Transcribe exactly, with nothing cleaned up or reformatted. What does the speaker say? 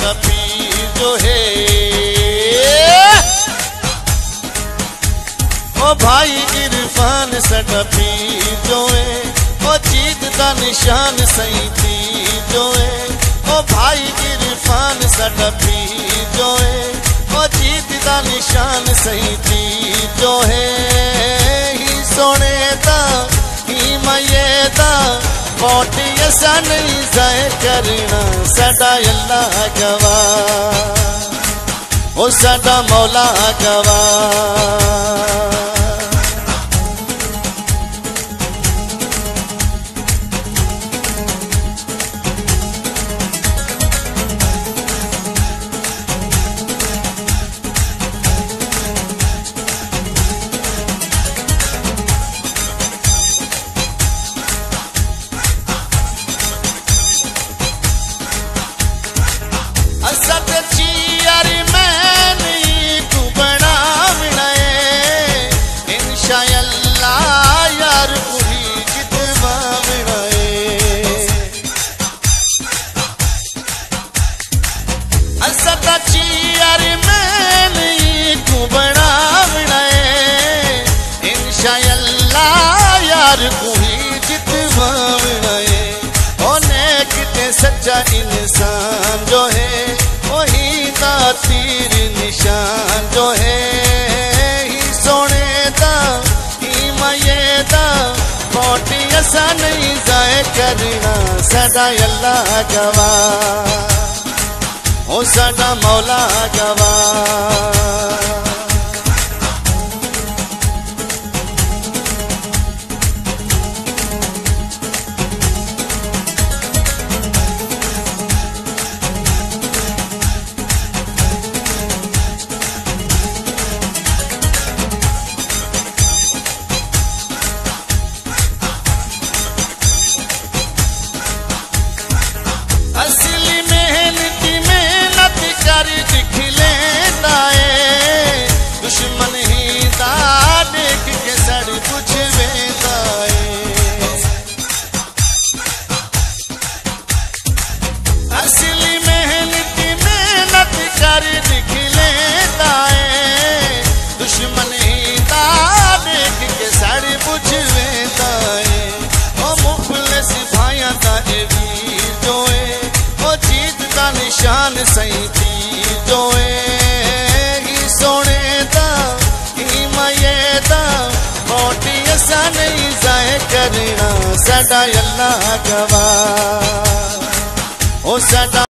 साडा पीर जो है। ओ भाई इरफान साडा पीर जो है, ओ जीत दा निशान सही तीर जो है। ओ भाई इरफान साडा पीर जो है, ओ जीत दा निशान सही तीर जो है। ही सोने दा ही मये दा मौत ऐसा नहीं जाए करना, साडा अल्लाह गवाह, ओ साडा मौला गवाह। सच्चा इंसान जो है वही दा तीर निशान जो है। ही सोने दा ही मये दा मौत ऐसा नहीं जाए करना, साडा अल्लाह गवाह, ओ साडा मौला गवाह। असली मेहनत मेहनत कर दिख लेता है, दुश्मन ही दा देख के सड़ कुछ वेंदा है। असली मेहनत मेहनत कर दिख लेता है, दुश्मन ही दा देख के सड़ कुछ वेंदा है। ओ मुखलिस भाइयां दा वीर जो है, निशान सही तीर जो है। ही सोने दा ही मये दा मौत ऐसा नहीं जाए करना, साडा अल्लाह गवाह, ओ साडा